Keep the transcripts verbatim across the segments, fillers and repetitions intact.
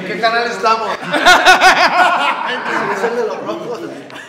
¿En qué canal estamos? Es el de los rojos.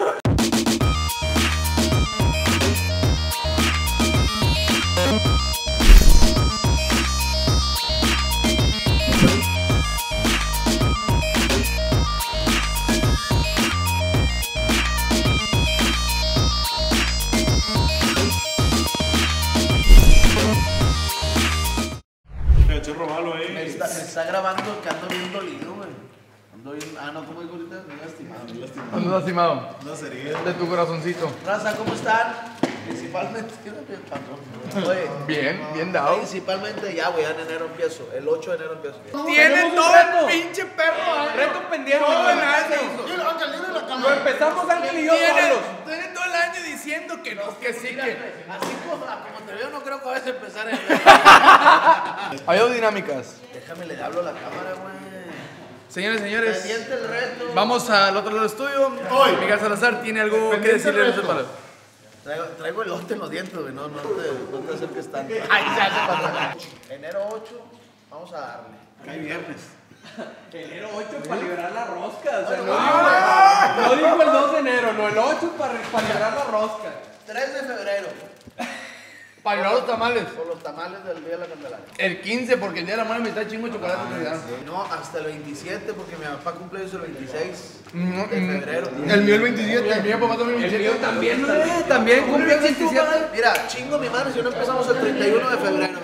Me está, me está grabando que ando bien dolido, güey. Ando bien. Ah, no, ¿cómo digo ahorita? Ando lastimado. Ando lastimado. No sería. De tu corazoncito. Raza, ¿cómo están? Principalmente. Oye, Bien, bien dado. Principalmente, ya, güey, ya en enero empiezo. El ocho de enero empiezo. Tiene todo el pinche perro. Reto pendiente. Todo el año. Lo empezamos Ángel y yo solos. Tiene todo el año diciendo que no, que sí, que. Así como, como te veo, no creo que vayas a empezar en Hay dos dinámicas. Déjame, le hablo a la cámara, güey. Señores, señores. Pendiente el reto. Vamos al otro lado del estudio. Hoy. Miguel Salazar tiene algo que decirle a nosotros. Traigo, traigo elote en los dientes, güey. No, no te, no te acerques tanto. Ay, se hace para enero ocho, vamos a darle. Hay viernes. Enero ocho para liberar la rosca. O sea, no, digo, no digo el dos de enero, no, el ocho para, para liberar la rosca. tres de febrero. Para llevar los tamales. Por los tamales del Día de la Candelaria. El quince, porque el día de la madre me está chingo de chocolate. Ah, sí. No, hasta el veintisiete, porque mi papá cumple el veintiséis Mm, de mm. febrero. El mío el veintisiete. El mío papá también el El veintisiete. mío también, ¿no? Eh, También cumple el veintisiete. Mira, chingo mi madre si no empezamos el treinta y uno de febrero.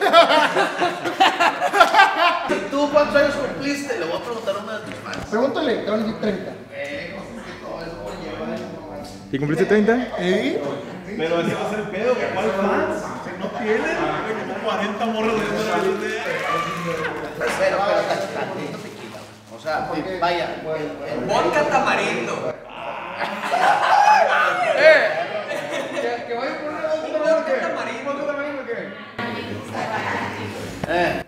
¿Y tú cuántos años cumpliste? Le voy a preguntar a una de tus fans. Pregúntale, te van a decir treinta. ¿Y cumpliste treinta? ¿Eh? Pero así va a ser el pedo, que ¿cuál fans? Si no tienen, hay como cuarenta morros de Pero, pero, tantito tequila. O sea, vaya. el- el- Vodka tamarindo. ¡Eh! ¿Que, que vaya a poner otro Vodka qué? tamarindo. ¿Otro tamarindo o qué? Eh.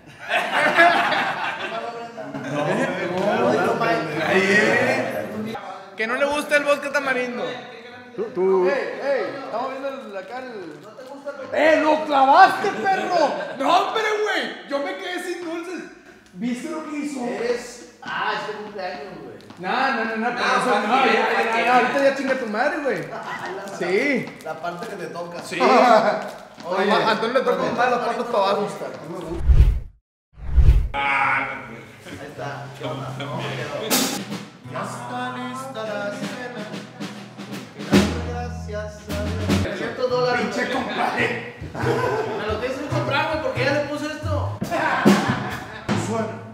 Que no le gusta el vodka tamarindo. Tú, tú. ¡Ey, ey! Estamos viendo el, acá el... ¿No te gusta el ¡Eh, lo clavaste, perro! ¡No, pero güey! Yo me quedé sin dulces. ¿Viste lo que hizo? Eres. Ah, es tu cumpleaños, güey. No, no, no, no, pero No, eso Juan no, Miguel, ya, Juan ya, Miguel. ya, ahorita ya chinga tu madre, güey. Sí. La parte que te toca. Sí. Oye, A Antonio le toca más las patas para abajo. ahí está. ¿Qué onda? ¿Cómo quedó? Ya está lista la cena. Gracias a Dios. trescientos dólares. Pinche compadre. Me lo tienes que comprar, güey, porque ya le puse esto. Suena.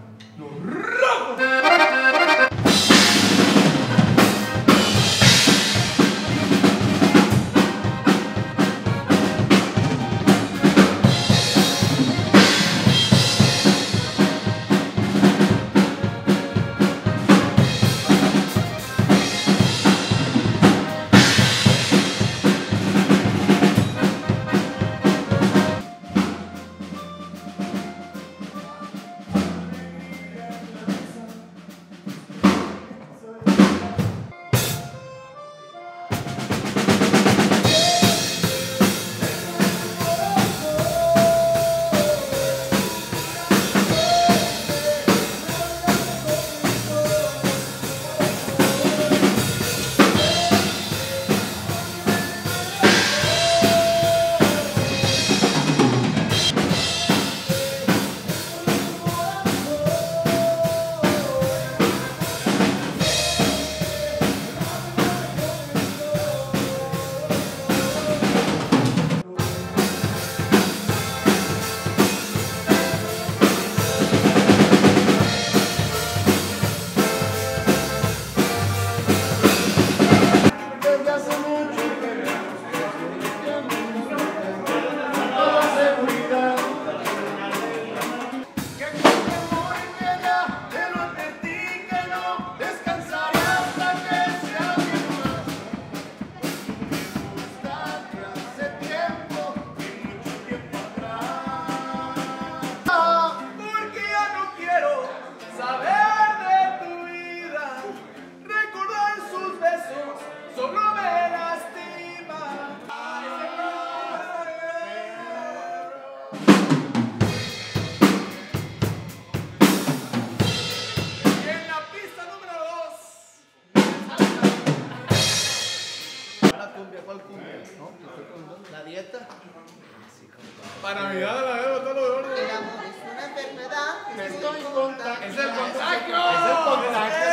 La dieta. Para Navidad la veo todo lo de oro. El amor es una enfermedad. Me estoy contando. Es el contagio. Es el contagio,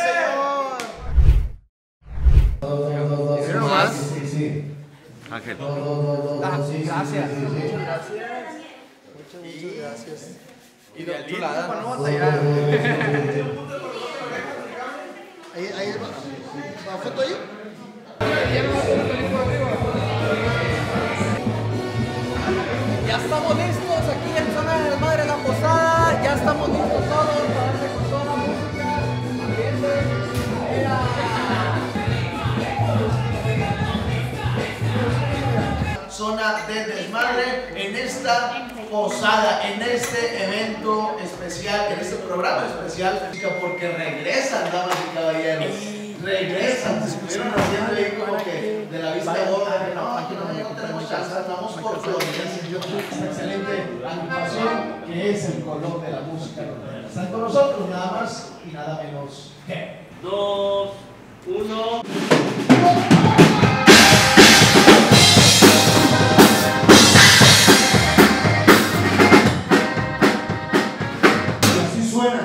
señor. Mira nomás. Sí, sí. Ángel. Dos, dos, dos, dos. Ah, Sí, sí, gracias. sí, sí, sí. Muchas, muchas gracias. Y de Chulada, para no ¿no? batallar. Ahí, ahí, ¿la foto ahí? Ya estamos listos aquí en Zona de Desmadre La Posada. Ya estamos listos todos para darle con toda la música. Ambiente. Era. Zona de Desmadre en esta posada, en este evento especial, en este programa especial, porque regresan, damas y caballeros. Regresan, se estuvieron haciendo ahí como que de la vista gorda, que no, aquí no, no tenemos chance, andamos por Florencia. Esta excelente agrupación que es el color de la música. Están con nosotros nada más y nada menos que. Dos, uno. Y así suena.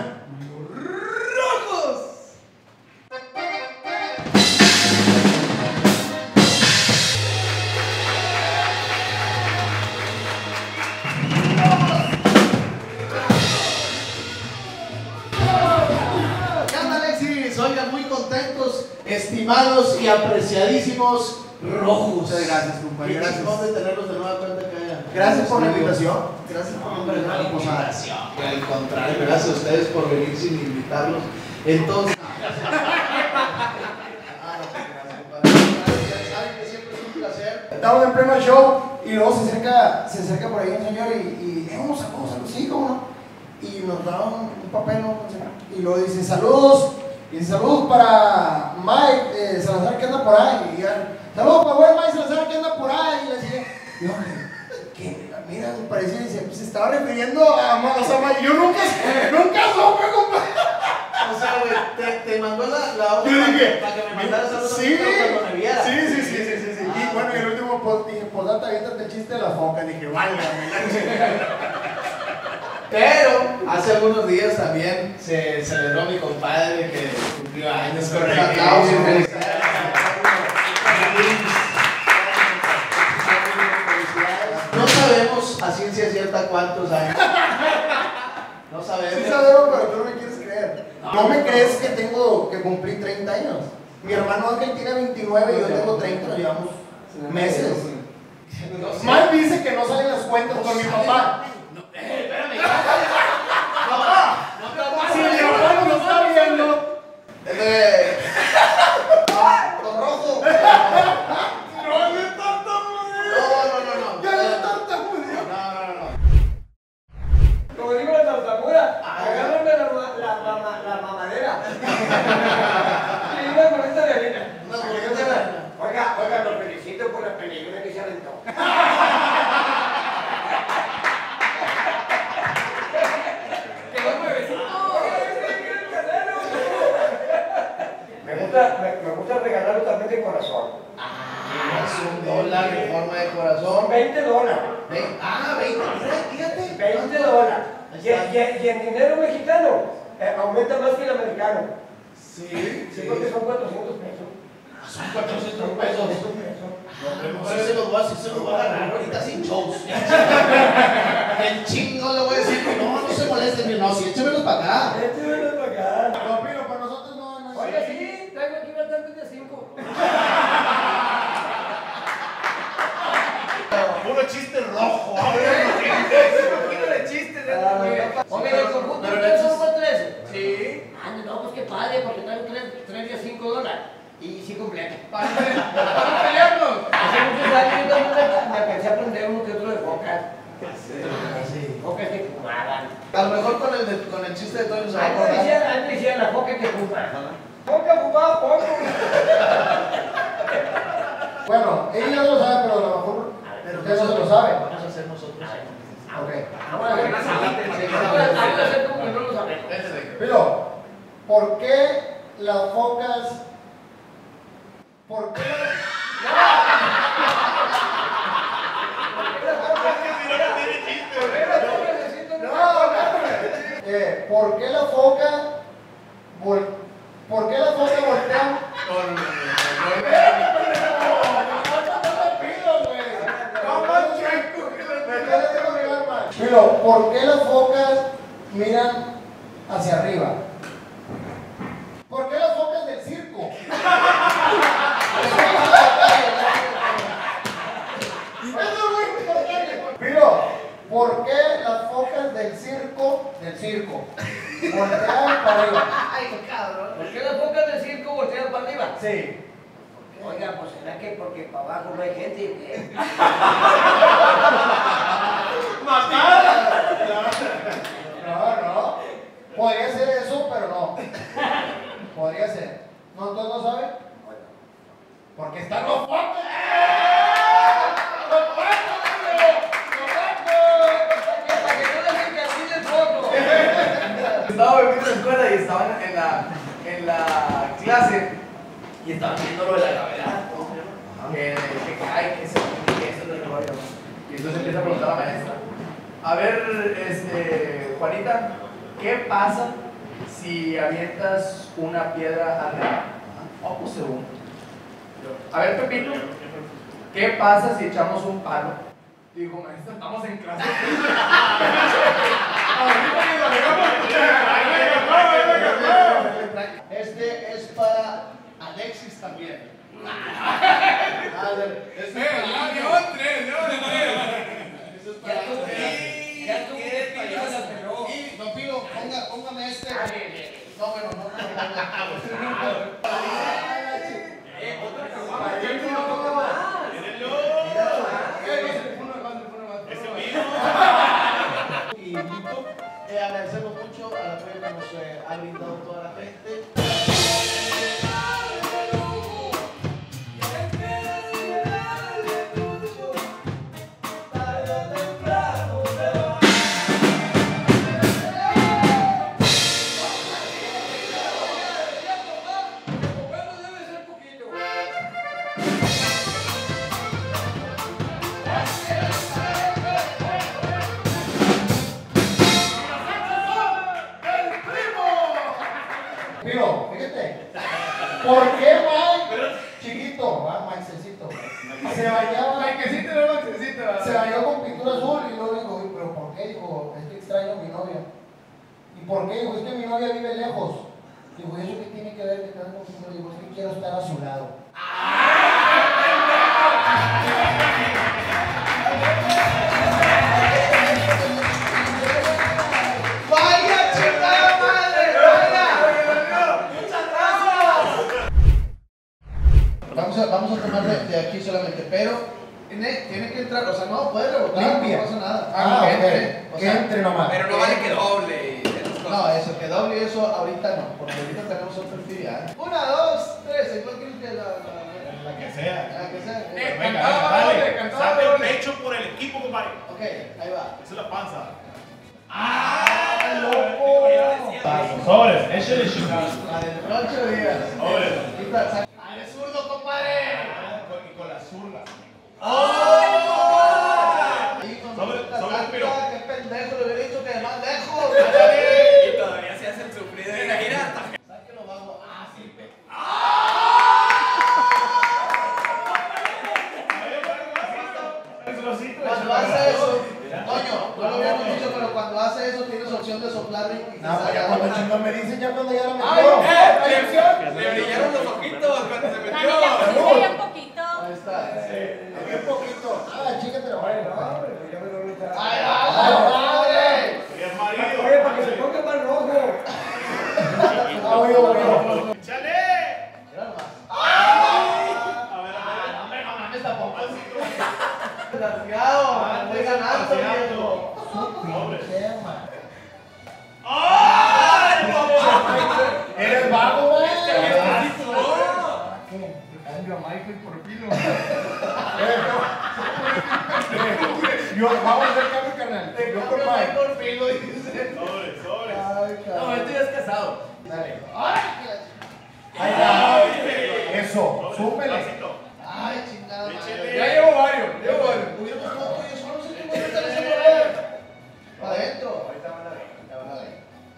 ¿Qué onda, Alexis? Oigan, muy contentos, estimados y apreciadísimos rojos. Muchas gracias, compadre. Qué Gracias. chingón de tenerlos de nueva cuenta acá. Gracias por la invitación. Gracias por la invitación. Al contrario, gracias a ustedes por venir sin invitarlos. Entonces. Ah, no, gracias, compadre. Ya saben que siempre es un placer. Estamos en pleno show y luego se acerca, se acerca por ahí un señor y, y eh, vamos a cosas, sí, cómo no. Y nos da un, un papel, ¿no? Y luego dice, saludos, y dice, saludos para Mike eh, Salazar que anda por ahí. Y ya, saludos para buen Mike Salazar que anda por ahí. Y le decía, yo, ¿qué? Mira, me parecía, dice, pues se estaba refiriendo a, o sea, Mike, yo nunca, nunca supe, compadre. O sea, güey, te, te mandó la, la hoja Yo dije, para que me mandaras a los sí, cuando me viera. sí, sí, sí, sí, sí, sí. Ah, Y bueno, y el último post, dije, pues date, aviéntate el chiste de la foca. Dije, válgame, Pero hace algunos días también se celebró mi compadre que cumplió años. Con un aplauso y felicidades. No sabemos a ciencia cierta cuántos años. No sabemos. Sí sabemos, pero tú no me quieres creer. No me crees que tengo, que cumplí treinta años. Mi hermano Ángel tiene veintinueve y yo tengo treinta, nos llevamos meses. Mike dice que no salen las cuentas con mi papá. Si mi papá no lo está viendo. Eh, Don Rojo. No, no es tartamudear. No, no, no, no. Ya no es tartamudear. No, no, no. Como digo la tartamuda, agárrame la, ma- la, mama- la mamadera. Y una bolita de harina. Una bolita de harina. Oiga, oiga, lo felicito por la película que se aventó. Quedó nuevecito. Me gusta, me, me gusta regalarlo también de corazón. Ah, es un dólar en forma de corazón. Son veinte dólares. Ve- Ah, veinte, mira, fíjate. veinte dólares. Ahí Y, está. y- y en dinero mexicano eh, aumenta más que el americano. Sí, Sí, porque son cuatrocientos pesos. Son cuatrocientos pesos. cuatrocientos pesos. No sé si los voy a, si se los voy a ganar ahorita sin shows. El chingo le voy a decir que no, no se molesten, no, sí, échemelos para acá. Échemelos para acá. No, pero para nosotros no, no. Oiga, sí, traigo aquí bastantes de cinco. Puro chiste rojo. de chistes. Oiga, el conjunto Pero ustedes eso son es- para trece. Sí. Ah, no, pues qué padre, porque traigo tres, tres de cinco dólares. Y sí completo. Para pelearnos. Hace muchos años yo también me empecé a aprender uno que otro de focas. Focas que fumaban. A lo mejor con el, de- con el chiste de Toño se va a Antes acordar. decían, antes decían la foca que fuma. Foca fumaba poco. Bueno, ella lo sabe, pero a lo mejor Pero usted no se lo sabe. Vamos a hacer nosotros. Ok. Vamos a ver, vamos a hacer como que no lo sabemos. Pero, ¿por qué las focas? ¿Por qué? Eh, ¿Por qué la foca vol ¿Por qué la foca voltea? No, no, no, no, Pero, ¿por qué las focas miran hacia arriba? ¿Por qué las focas del circo? Pero, ¿por qué las focas del circo, del circo, voltean para arriba? Ay, cabrón. ¿Por qué las focas del circo voltean para arriba? Sí. Oiga, pues será que porque para abajo no hay gente. ¿Qué? No, no. Podría ser eso, pero no. Podría ser. ¿No, entonces no sabe? Porque están los focos. ¡Los focos, Para que no dejen que así del foco. Estaba viviendo en la escuela y estaban en la, en la clase y estaban viendo lo de la gravedad. Que, que cae, que se que eso es lo que va a llamar. Y entonces empieza a preguntar a la maestra. A ver, este, Juanita, ¿qué pasa si avientas una piedra arriba? Oh, pues según. A ver, Pepito, ¿qué pasa si echamos un palo? Digo, maestra, estamos en clase. Este es para Alexis también. A ver, este es para Ya tú, ya tú, payasa, pero. Y, don Pilo, ponga, póngame este. No, bueno, no, no, Y Lito, eh, agradecemos mucho al apoyo que nos eh, ha brindado toda la gente. Miro, fíjate. ¿Por qué Mike, chiquito, va, Mikecito, se bañaba, Maikecito, no Maikecito. se bañó con pintura azul y luego dijo, "Uy, pero ¿por qué?" Dijo, es que extraño a mi novia. ¿Y por qué? Dijo, es que mi novia vive lejos. Dijo, ¿eso qué tiene que ver que estás con pintura? Dijo, es que quiero estar a su lado. ¡Vaya chingada madre! ¡Vaya! ¡Muchas gracias! Vamos a, vamos a tomar de, de aquí solamente, pero tiene, tiene que entrar, o sea, no puede rebotar, Limpia. no pasa nada. Ah, que ok. entre, o Que sea, entre nomás. Pero no vale que doble. y esas cosas. No, eso, que doble y eso ahorita no, porque ahorita tenemos otra actividad. Una, dos, tres, igual que la, la, La que sea. la, la que sea. Venga, cantaba dale, doble, dale. cantaba Saque el doble. pecho por el equipo, compadre. Ok, ahí va. Esa es la panza. ¡Ah, loco! Sobres, échale chingada. La de ocho días. Sobres. Quita, saca. ¡Ah, eres zurdo, compadre! Y con la zurda. Ahí con Sobre- la sobre el salta, piro. qué pendejo, le hubiera dicho que de más lejos. Y todavía se hace el sufrido de la gira. Sáquelo, vamos. Ah, sí, pe. Cuando hace eso, Toño, no lo habíamos dicho, pero cuando hace eso tienes opción de soplar y No, pues ya cuando chingón me dicen, ya cuando ya la ¡Ay, metió. eh! ¡Atención! Le brillaron los ojitos cuando se La metió. niña sí se veía un poquito. Ahí está. Qué poquito. Ah, chícate la vaina. ¡Ay, ay, madre! Es marido. Oye, para que se ponga más rojo. Ah, oye, oye. ¡Échale! Mira nomás. A ver, a ver. No, hombre, no mames, tampoco así. Desgraciado, me voy ganando, viejo. Sobres. Tema. ¡Ay, papá! ¿Eres vago, güey? Cambio a Michael por Pilo. Yo, vamos a hacer cambio, carnal. Te Yo con cambio Mike. por filo, dice. Sobres, sobres. Ay, No, cabrón. este ya es casado. Dale. Ay, Ahí está. Eso, súmele. Pasito. ay, chingada madre. Échale. Ya llevo varios, llevo varios. Hubiéramos como yo solo sé cómo estar ese poder. Para adentro. Ahorita van a ver.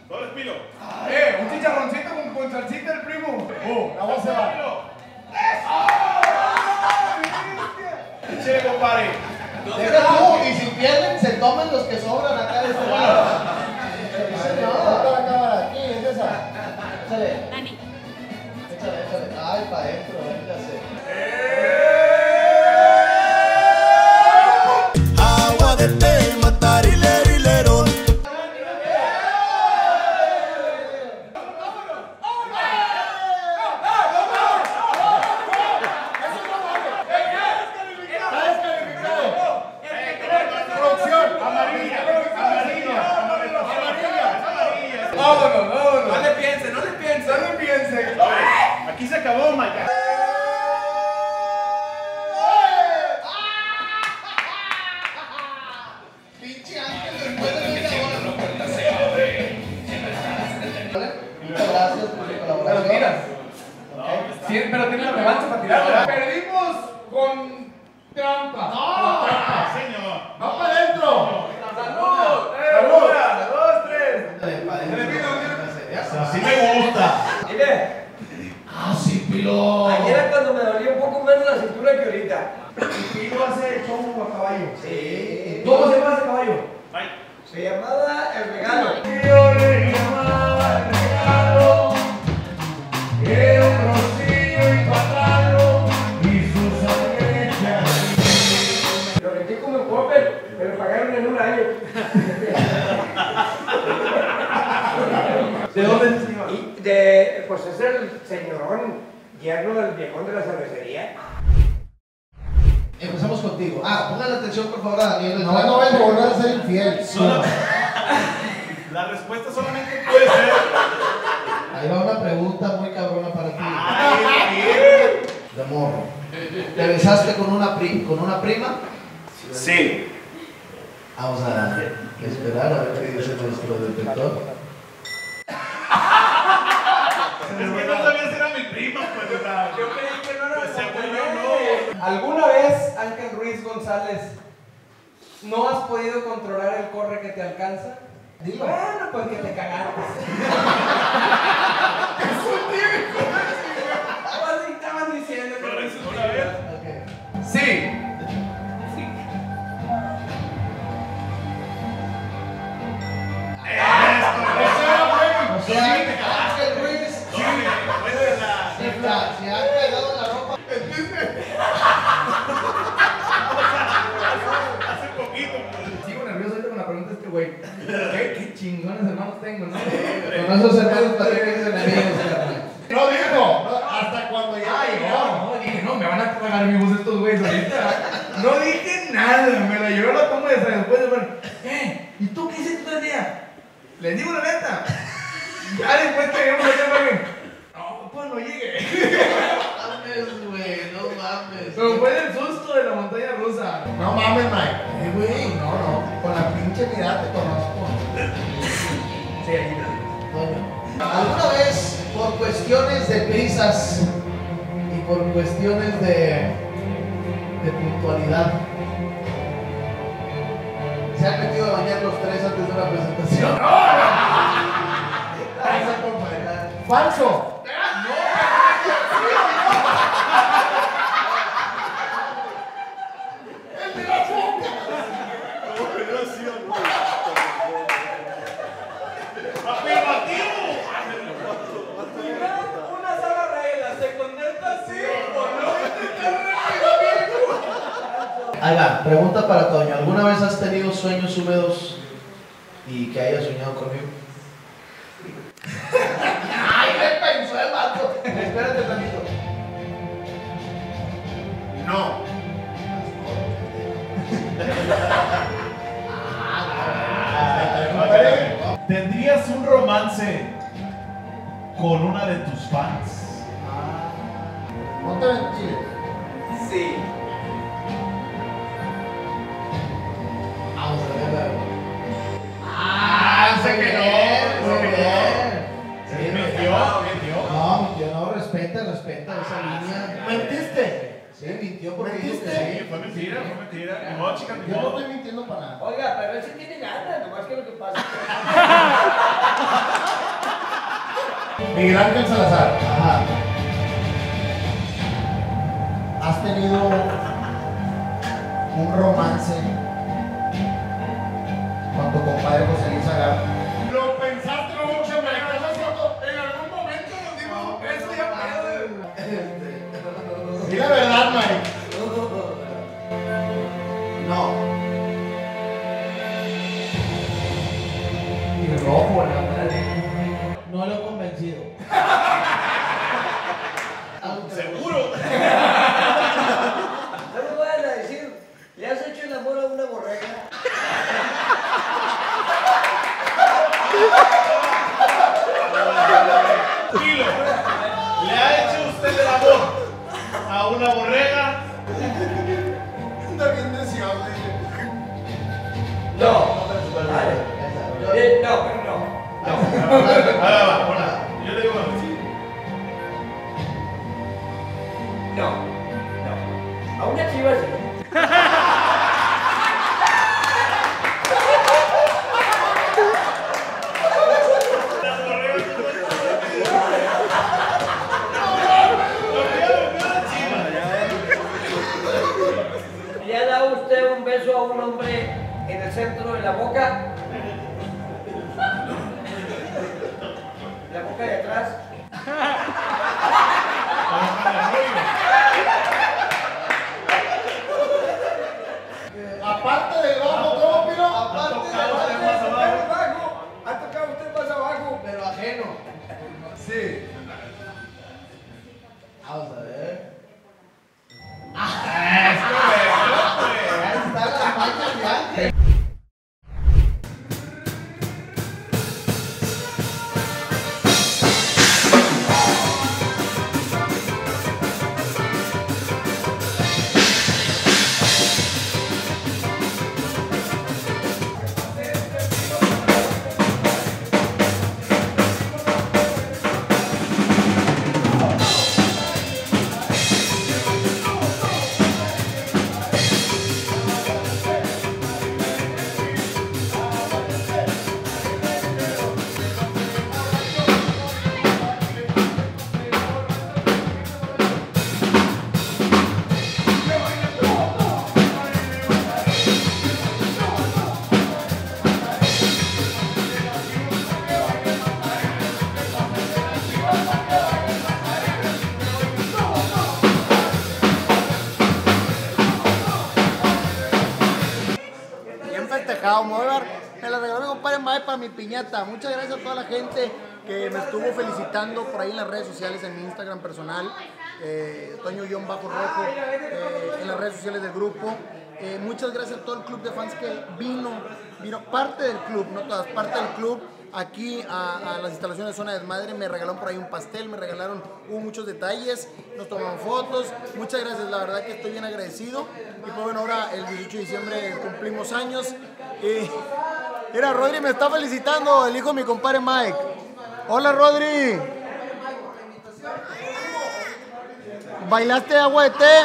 Dani. Échale, échale. Ay, para adentro, véngase. Agua de té, matar y ler y lerón. Vámonos, vámonos. No le piense, no le piense. No le piense. Aquí se acabó, Mike. Pinche Ángel, después de media hora. Muchas gracias por su colaboración. Pero tiras. Ok. Sí, pero tiene la revancha para tirarla. Perdimos con trampa. ¡No! Señor. ¡Va para adentro! ¡Salud! ¡Salud! Una, dos, tres. Dale, para adentro. Así me gusta. Mire, ¡Ah, sí, Pilo! ayer era cuando me dolía un poco menos la cintura que ahorita. Pilo hace show a caballo. Sí. ¿Cómo se llama ese caballo? Se llamaba El Regalo. Yo le llamaba el regalo, era un rocío y patralo y su sangre hecha. Lo metí como en Popper, me lo pagaron en un año. ¿De dónde es ese señor? Y de, pues es el señorón, yerno del viejón de la cervecería. Empezamos contigo. Ah, pongan atención por favor a Daniel. No, no voy a volver a ser infiel. Solo- La respuesta solamente puede ser. Ahí va una pregunta muy cabrona para ti. Ay, De morro. ¿Te besaste con una, pri con una prima? sí. Vamos a esperar a ver qué dice nuestro detector. Es que no sabía si era mi prima, pues. O sea, Yo creí que no era pues, San según yo, Juan. no. ¿Alguna vez, Ángel Ruiz González, no has podido controlar el corre que te alcanza? Dilo. Bueno, pues que te cagaste. Así estaban diciendo que Pero, no hizo ¿una vez? Ok. Sí. O sea, Ángel Ruiz, Sí, después de la- si la- si ha pegado la ropa. Hace poquito, pues. Sigo nervioso ahorita con la pregunta de este güey. ¿Qué, qué chingones hermanos tengo, ¿no? Con esos hermanos para que enemigos, carnal. No dijo, no, hasta cuando ya Ay, llegó. no, no, dije, no, me van a pagar mi voz estos güeyes ahorita. No dije nada, me la llevó la toma de esa después de bueno, ¿qué? ¿Y tú qué hiciste todo el día? Les digo la neta. Ya después que llegamos allá, güey. No, pues no llegué. No mames, güey, no mames. Pero fue del susto de la montaña rusa. No mames, Mike. Eh, güey, no, no. Con la pinche mirada te conozco. Sí, ahí Toño, ¿alguna vez por cuestiones de prisas y por cuestiones de, de puntualidad se han metido a bañar los tres antes de una presentación? ¡Falso! Una sola regla, ¿se contesta sí o no? Ahí va, pregunta para Toño. ¿Alguna vez has tenido sueños húmedos y que hayas soñado conmigo? ¡Ay, me pensó el vato! Espérate tantito. No. ¿Tendrías un romance con una de tus fans? No te ventiles. Sí. Vamos a ver. Ah, sé que no, Muy sé que bien. Sí, Sí, mintió, mintió. No, mintió, no, respeta, respeta esa línea. ¿Mentiste? Sí, mintió porque dijo que ¿Mentiste? sí. Sí, fue mentira, fue mentira. No, chica, ni Yo no modo. estoy mintiendo para nada. Oiga, pero él sí tiene ganas, nomás que lo que pasa es que... Miguel Ángel Salazar, Ajá. ¿has tenido un romance con tu compadre José Luis Agar? Lo pensaste mucho, me estás haciendo. En algún momento nos No, no. A una chiva sí. ¿Le ha dado usted un beso a un hombre en el centro de la boca? La boca de atrás. Aparte del bajo, ¿cómo, Pino? Aparte del abajo. Ha tocado usted más abajo. Pero ajeno. Sí. Vamos a ver. Ahí están las manchas blancas. Me la regaló mi compadre Mae para mi piñata. Muchas gracias a toda la gente que me estuvo felicitando por ahí en las redes sociales, en mi Instagram personal, eh, Toño-Rojo, eh, en las redes sociales del grupo. Eh, muchas gracias a todo el club de fans que vino, vino parte del club, no todas, parte del club aquí a, a las instalaciones de Zona Desmadre. Me regalaron por ahí un pastel, me regalaron, hubo muchos detalles, nos tomamos fotos. Muchas gracias, la verdad que estoy bien agradecido. Y pues bueno, ahora el dieciocho de diciembre cumplimos años. Y mira, Rodri me está felicitando, el hijo de mi compadre Mike. Hola, Rodri. ¿Bailaste agua de té?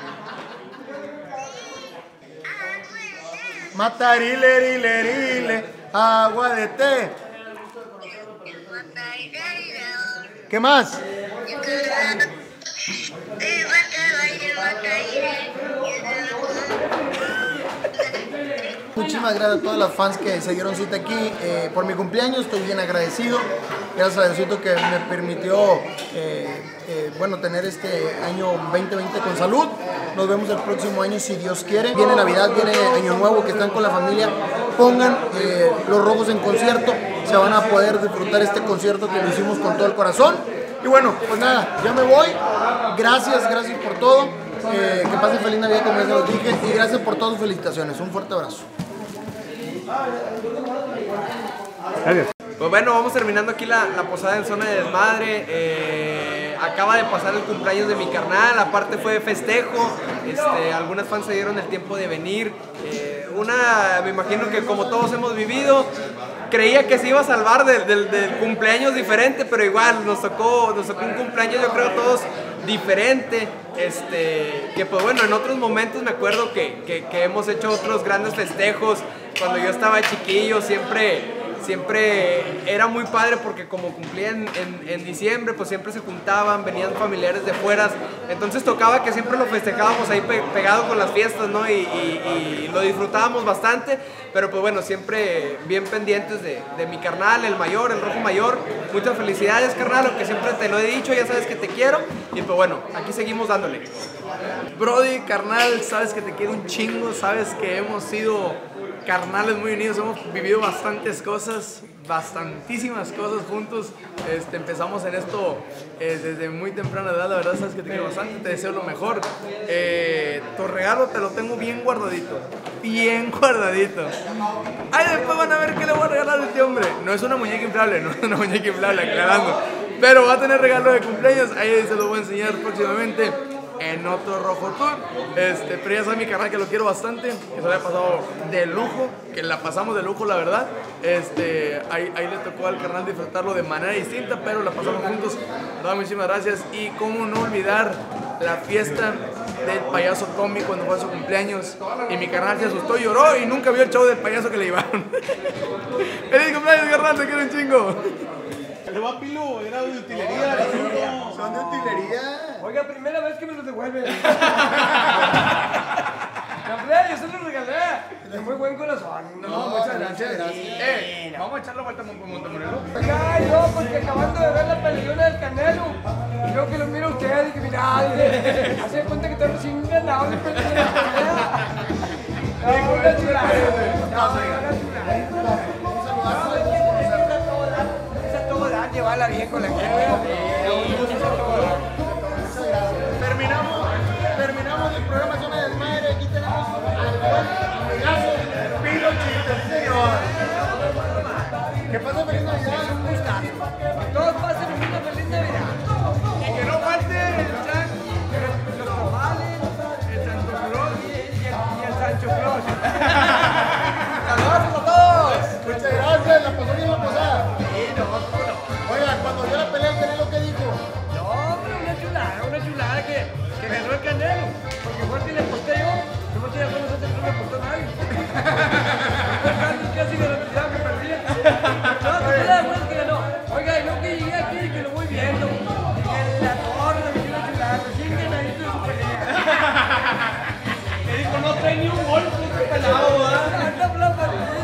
Matarile, rile, rile, agua de té. ¿Qué más? Muchísimas gracias a todas las fans que se dieron cita aquí eh, por mi cumpleaños. Estoy bien agradecido. Gracias a Diosito que me permitió eh, eh, bueno, tener este año veinte veinte con salud. Nos vemos el próximo año si Dios quiere. Viene Navidad, viene Año Nuevo, que están con la familia. Pongan eh, Los Rojos en concierto. Se van a poder disfrutar este concierto que lo hicimos con todo el corazón. Y bueno, pues nada, ya me voy. Gracias, gracias por todo. Eh, que pasen feliz Navidad, como ya se los dije. Y gracias por todas sus felicitaciones. Un fuerte abrazo. Adiós. Pues bueno, vamos terminando aquí la, la posada en Zona de Desmadre. Eh, acaba de pasar el cumpleaños de mi carnal, aparte fue de festejo. Este, algunas fans se dieron el tiempo de venir. Eh, una, me imagino que como todos hemos vivido, creía que se iba a salvar del, del, del cumpleaños diferente, pero igual nos tocó, nos tocó un cumpleaños, yo creo, todos diferente. Este, que pues bueno, en otros momentos me acuerdo que, que, que hemos hecho otros grandes festejos. Cuando yo estaba chiquillo siempre... Siempre era muy padre porque como cumplía en, en, en diciembre, pues siempre se juntaban, venían familiares de fuera, entonces tocaba que siempre lo festejábamos ahí pe pegado con las fiestas, ¿no? Y, y, y lo disfrutábamos bastante, pero pues bueno, siempre bien pendientes de, de mi carnal, el mayor, el rojo mayor. Muchas felicidades, carnal, aunque siempre te lo he dicho, ya sabes que te quiero, y pues bueno, aquí seguimos dándole. Brody, carnal, sabes que te quiero un chingo, sabes que hemos sido carnales muy unidos, hemos vivido bastantes cosas, bastantísimas cosas juntos. Este, empezamos en esto eh, desde muy temprana edad, la verdad sabes que te quiero bastante, te deseo lo mejor. Eh, tu regalo te lo tengo bien guardadito, bien guardadito. Ay, después van a ver qué le voy a regalar a este hombre. No es una muñeca inflable, no es una muñeca inflable, aclarando, pero va a tener regalo de cumpleaños, ahí se lo voy a enseñar próximamente en otro Rojo Tour. Este, pero ya sabe mi carnal que lo quiero bastante, que se lo haya pasado de lujo, que la pasamos de lujo, la verdad. Este, ahí, ahí le tocó al carnal disfrutarlo de manera distinta, pero la pasamos juntos. La verdad, muchísimas gracias. Y cómo no olvidar la fiesta del payaso Tommy cuando fue a su cumpleaños y mi carnal se asustó y lloró y nunca vio el show del payaso que le llevaron. ¡Feliz cumpleaños, carnal! ¡Te quiero un chingo! Le va Pilo, era de utilería. Son de utilería. Oiga, primera vez que me los devuelven. Yo se los regalé. De muy buen corazón. No, No, muchas muchas gracias. gracias. Eh, vamos a echarlo vuelta por Montemorelos. Oiga, yo, porque acabando de ver la peleona del Canelo, y yo que lo miro a usted y que mira, dice, hace cuenta que está recién ganado de pelea. No, una chulada. No, una chulada. Esa todo da, llevarla bien con la gente. Terminamos, terminamos el programa Zona de Desmadre. Aquí tenemos al buen amigazo Pilo Chito, sí señor. ¿Qué pasa, feliz Navidad? Un gustazo. Todos pasen una feliz Navidad. Y que no falte el San, los tamales, el Santo Claus y el, y el Sancho Claus. ¡Saludos a todos! Muchas gracias, la pasó bien la posada. Sí, no, no. Oiga, cuando vio la pelea, el Canelo, ¿qué dijo? No, pero una chulada, una chulada que, que ganó el Canelo. Porque fue el que le aposté yo. No me estoy de acuerdo, no me apostó nadie. Fue Carlos casi garantizado que perdía. No, no estoy de acuerdo que ganó. Oiga, yo que llegué aquí y que lo voy viendo. Que la torre me dio una chulada, recién ganadito de su pelea. Me dijo, no trae ni un gol, este pelado, ¿verdad? Anda plapatito.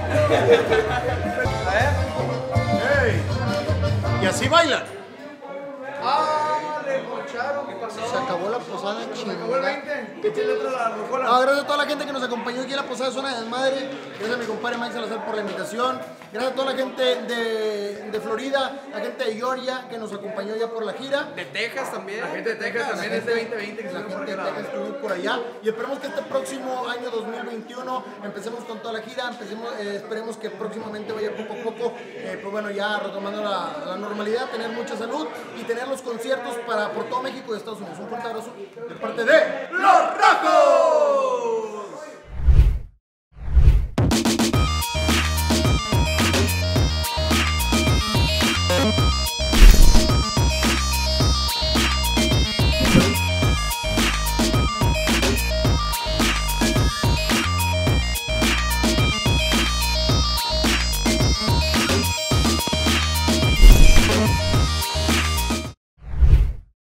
¡Ey! Y así bailan. ¡Ah! Le mocharon. ¿Qué pasó? Se acabó la posada chingada. ¿Acabó el veinte? Échale otra a la rocola. No, gracias a toda la gente que nos acompañó aquí en la posada de Zona de Desmadre. Gracias a mi compadre Mike Salazar por la invitación. Gracias a toda la gente de, de Florida, la gente de Georgia que nos acompañó ya por la gira. De Texas también. La gente de Texas también es de veinte veinte. Que La se gente por de acá. Texas estuvo por allá. Y esperemos que este próximo año dos mil veintiuno empecemos con toda la gira. Empecemos, eh, esperemos que próximamente vaya poco a poco, eh, pues bueno, ya retomando la, la normalidad, tener mucha salud y tener los conciertos para por todo México y Estados Unidos. Un fuerte abrazo de parte de ¡Los Rojos!